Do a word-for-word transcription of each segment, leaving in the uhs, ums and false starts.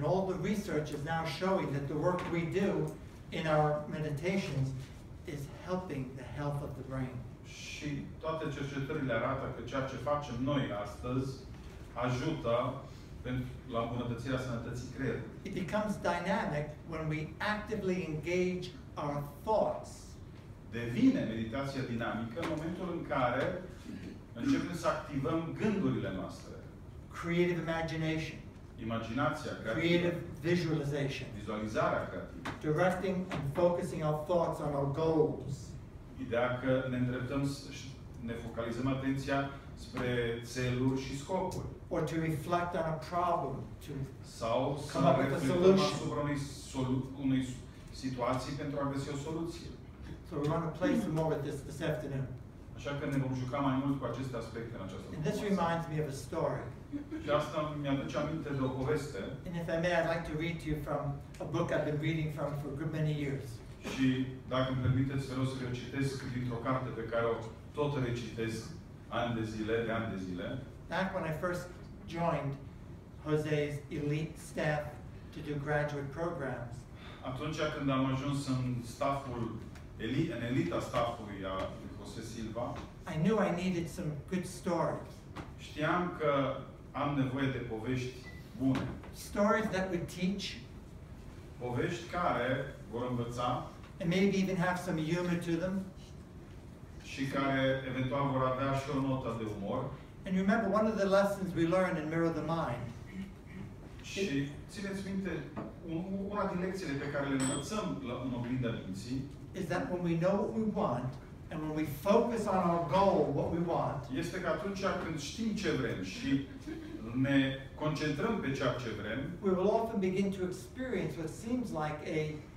And all the research is now showing that the work we do in our meditations is helping the health of the brain. Și toate cercetările arată că ceea ce facem noi astăzi ajută la îmbunătățirea sănătății creierului. It becomes dynamic when we actively engage our thoughts. Devine meditația dinamică în momentul în care începem să activăm gândurile noastre. Creative imagination. Imaginația creativă. Creative visualization. Vizualizarea creativă. Directing and focusing our thoughts on our goals. Ideea că ne îndreptăm și ne focalizăm atenția spre țeluri și scopuri. Or to reflect on a problem, to sau să reflectăm asupra unei, unei situații pentru a găsi o soluție. So we want to play some more with this this afternoon. Așa că ne vom juca mai mult cu aceste aspecte în această And this reminds me of a story. Și asta mi-aduce aminte de o poveste. And if I may, I'd like to read to you from a book I've been reading from for a good many years. Și dacă îmi permiteți, vreau să vă citesc dintr-o carte pe care o tot recitesc ani de zile, de ani de zile. Back when I first joined Jose's elite staff to do graduate programs. Atunci când am ajuns în stafful, în elita staffului a lui Jose Silva, I knew I needed some good stories. Știam că am nevoie de povești bune. Stories that would teach. Povești care vor învăța. And maybe even have some humor to them. Și care eventual vor avea și o notă de umor. And remember, one of the lessons we learn in Mirror the Mind. Și țineți minte, una din lecțiile pe care le învățăm în oglinda minții is that when we know what we want and when we focus on our goal, what we want, este că atunci când știm ce vrem și ne concentrăm pe ceea ce vrem, we will often begin to experience what seems like a,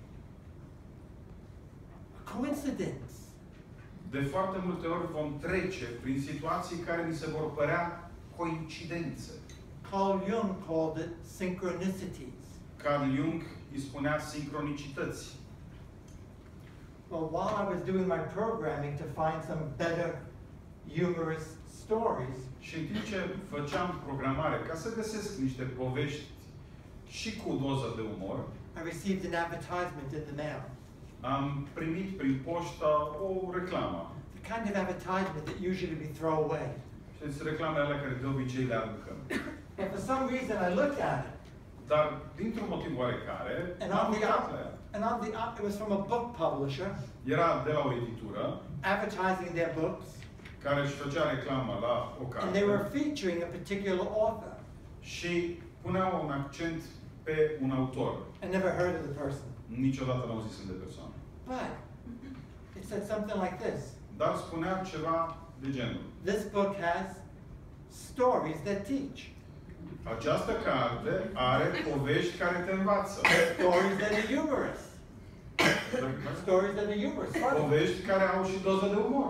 a coincidence. De foarte multe ori vom trece prin situații care ni se vor părea coincidențe. Carl Jung called it synchronicities. Carl Jung îi spunea sincronicități. Well, while I was doing my programming to find some better humorous stories, și în timp ce făceam programare ca să găsesc niște povești și cu o doză de umor, I received an advertisement in the mail. Am primit prin poștă o reclamă. The kind of advertisement that usually we throw away. Știți, reclamele alea care de obicei le aruncăm. But for some reason I looked at it. Dar dintr-un motiv oarecare, and on the and on the it was from a book publisher. Era de la o editură advertising their books. Care își făcea reclamă la o carte. And they were featuring a particular author. Și puneau un accent pe un autor. I never heard of the person. Niciodată n-am auzit de persoană. But it said something like this. Dar spunea ceva de genul. This book has stories that teach. Această carte are povești care te învață. Stories that are humorous. Stories that are humorous. Povești care au și doză de umor.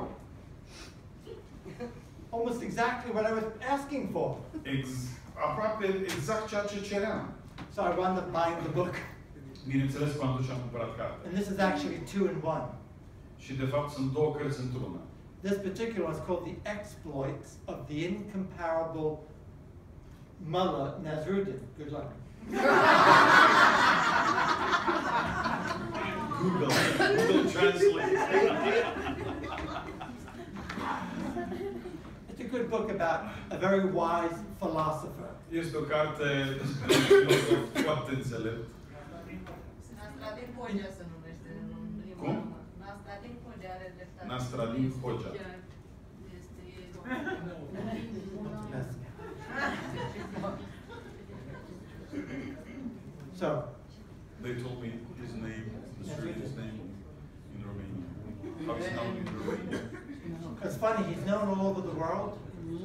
Almost exactly what I was asking for. Ex aproape exact ceea ce ceream. So I wound up buying the book. Bineînțeles că am dus și am cumpărat cartea. And this is actually two in one. Și de fapt sunt două cărți într-una. This particular one is called The Exploits of the Incomparable Mullah Nasruddin. Good luck. Google. Google Translate. It's a good book about a very wise philosopher. Este o carte despre un filozof foarte înțelept. Nastradin Hoxha se numește în limba Cum? română. Nastradin Hoxha are dreptate. Nastradin Hoxha. So, they told me his name, the street's name in Romania. How it's known in Romania. It's funny, he's known all over the world.